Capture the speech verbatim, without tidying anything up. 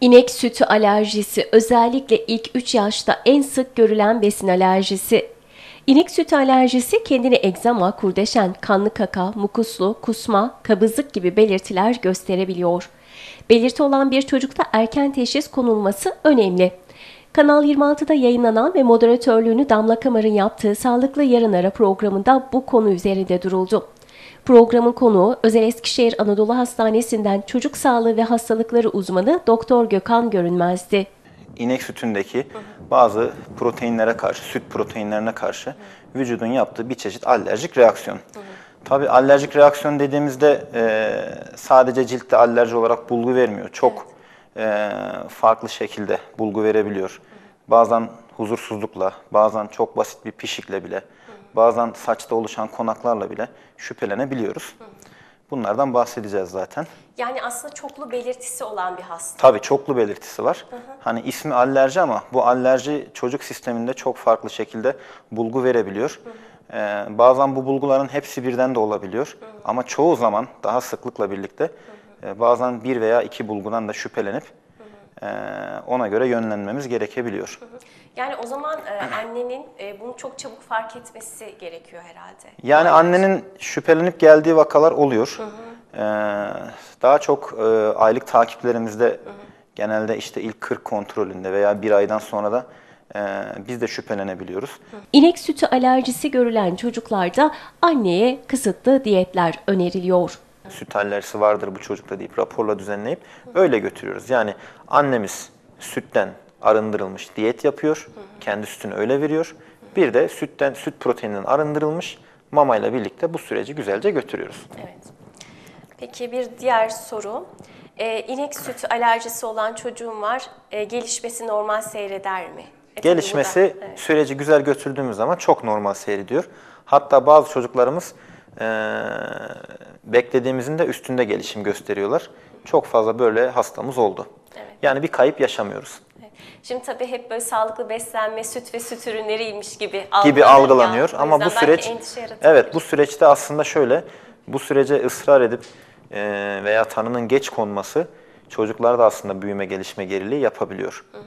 İnek sütü alerjisi özellikle ilk üç yaşta en sık görülen besin alerjisi. İnek sütü alerjisi kendini egzama, kurdeşen, kanlı kaka, mukuslu, kusma, kabızlık gibi belirtiler gösterebiliyor. Belirti olan bir çocukta erken teşhis konulması önemli. Kanal yirmi altıda yayınlanan ve moderatörlüğünü Damla Kamar'ın yaptığı Sağlıklı Yarın Ara programında bu konu üzerinde duruldu. Programın konuğu Özel Eskişehir Anadolu Hastanesi'nden çocuk sağlığı ve hastalıkları uzmanı Doktor Gökhan Görünmez'di. İnek sütündeki bazı proteinlere karşı, süt proteinlerine karşı vücudun yaptığı bir çeşit alerjik reaksiyon. Tabii alerjik reaksiyon dediğimizde e, sadece ciltte alerji olarak bulgu vermiyor. Çok e, farklı şekilde bulgu verebiliyor. Bazen huzursuzlukla, bazen çok basit bir pişikle bile, bazen saçta oluşan konaklarla bile şüphelenebiliyoruz. Bunlardan bahsedeceğiz zaten. Yani aslında çoklu belirtisi olan bir hastalık. Tabii çoklu belirtisi var. Hı hı. Hani ismi alerji ama bu alerji çocuk sisteminde çok farklı şekilde bulgu verebiliyor. Hı hı. Ee, bazen bu bulguların hepsi birden de olabiliyor. Hı hı. Ama çoğu zaman daha sıklıkla birlikte hı hı. E, bazen bir veya iki bulgudan da şüphelenip hı hı. E, ona göre yönlenmemiz gerekebiliyor. Hı hı. Yani o zaman e, annenin e, bunu çok çabuk fark etmesi gerekiyor herhalde. Yani Alerji. Annenin şüphelenip geldiği vakalar oluyor. Hı hı. Ee, daha çok e, aylık takiplerimizde hı hı. genelde işte ilk kırk kontrolünde veya bir aydan sonra da e, biz de şüphelenebiliyoruz. Hı. İnek sütü alerjisi görülen çocuklarda anneye kısıtlı diyetler öneriliyor. Süt alerjisi vardır bu çocukta deyip raporla düzenleyip hı. öyle götürüyoruz. Yani annemiz sütten arındırılmış diyet yapıyor, hı hı. kendi sütünü öyle veriyor. Hı hı. Bir de sütten süt proteininden arındırılmış mamayla birlikte bu süreci güzelce götürüyoruz. Evet. Peki bir diğer soru. Ee, inek sütü alerjisi olan çocuğum var. Ee, gelişmesi normal seyreder mi? E, Gelişmesi evet. süreci güzel götürdüğümüz zaman çok normal seyrediyor. Hatta bazı çocuklarımız e, beklediğimizin de üstünde gelişim gösteriyorlar. Çok fazla böyle hastamız oldu. Evet. Yani bir kayıp yaşamıyoruz. Evet. Şimdi tabii hep böyle sağlıklı beslenme, süt ve süt ürünleriymiş gibi algılanıyor. Gibi algılanıyor ya. ama bu süreç evet bu süreçte aslında şöyle bu sürece ısrar edip e, veya tanının geç konması çocuklarda aslında büyüme gelişme geriliği yapabiliyor. Hı hı.